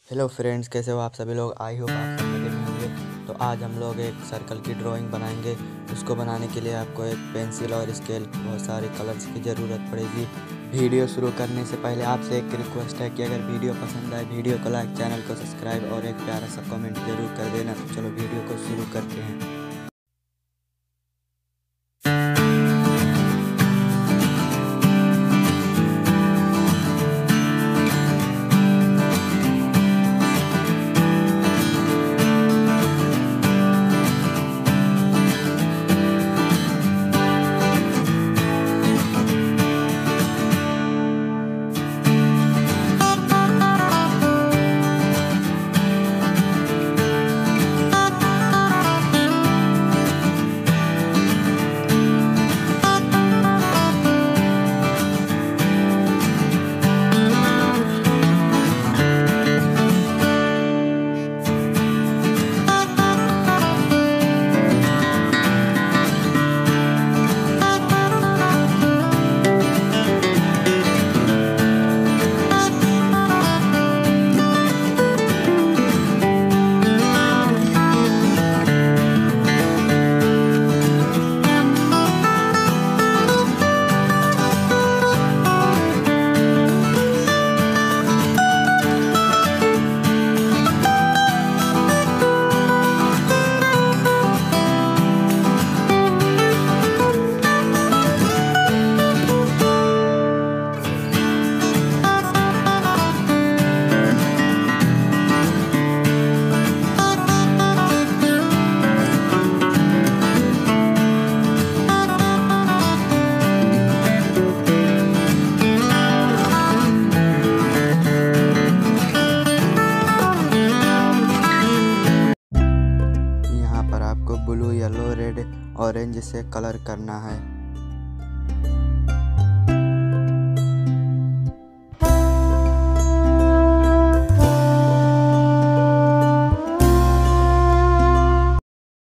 Hello friends, कैसे हो आप सभी लोग। आई होप आप सब मजे में होंगे। तो आज हम लोग एक सर्कल की ड्राइंग बनाएंगे। उसको बनाने के लिए आपको एक पेंसिल और स्केल, बहुत सारे कलर्स की ज़रूरत पड़ेगी। वीडियो शुरू करने से पहले आपसे एक रिक्वेस्ट है कि अगर वीडियो पसंद आए वीडियो को लाइक, चैनल को सब्सक्राइब और एक प्यारा सा कमेंट ज़रूर कर देना। तो चलो वीडियो को शुरू करते हैं। ब्लू, येलो, रेड, ऑरेंज से कलर करना है।